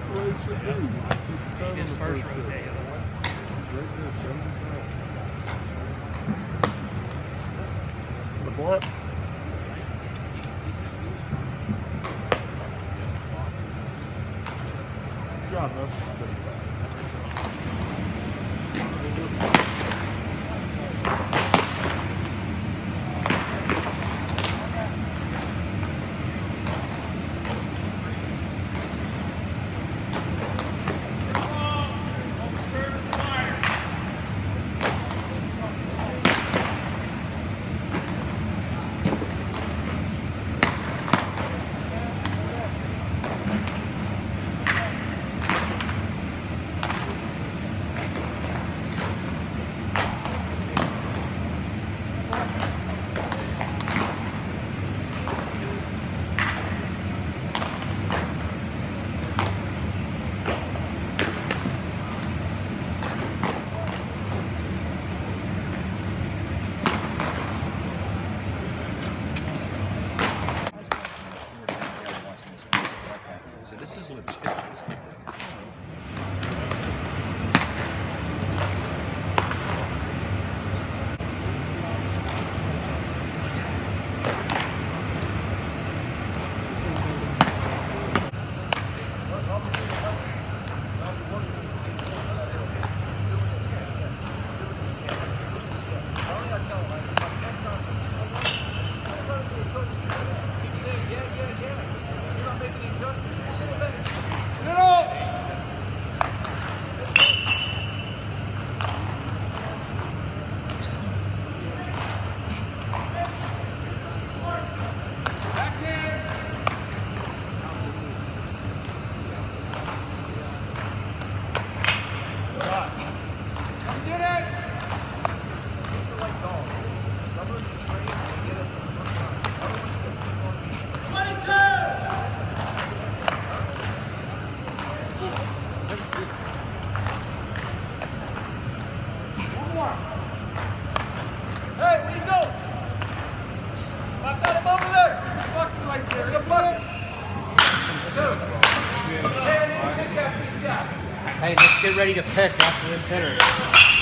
the way it should be. Keep the time on His the first pitch. rotate. Great pitch, 75. The blunt. Good job, man. This is legit. Hey, where you going? I got him over there. There's a bucket right there. There's a bucket. Hey, I need to pick after this guy. Hey, let's get ready to pick after this hitter.